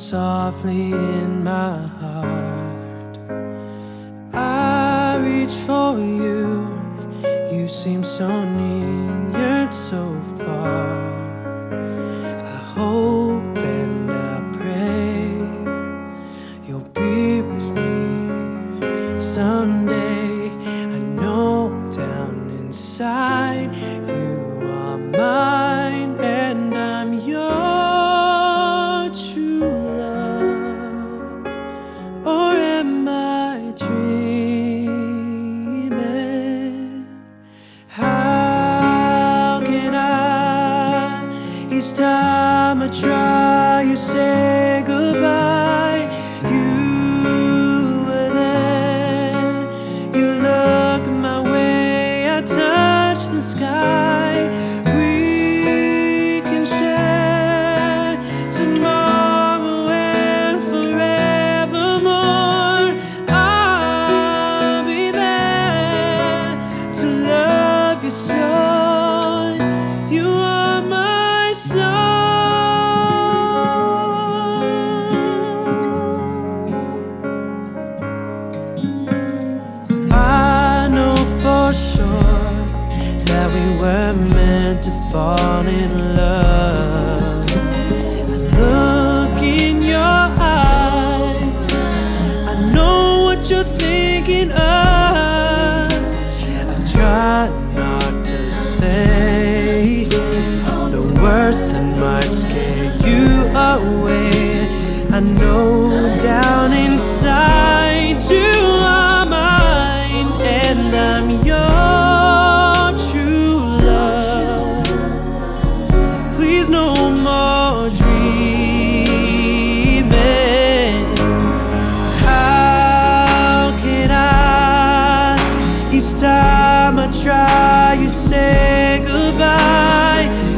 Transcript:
softly in my heart. I reach for you, you seem so near, yet so far. I hope and I pray you'll be with me someday. I know down inside you are mine, and I'm your true love. Or am I dreaming? How can I, each time I try, you say goodbye. You were there, you look my way, I touch the sky. We can share tomorrow and forevermore. I'll be there to love you so. You are my soul. I know for sure that we were meant to fall in love. I look in your eyes, I know what you're thinking of. I try not to say the words that might scare you away. I know down inside you are mine, and I'm your true love. Please no more dreaming. How can I, each time I try, you say goodbye.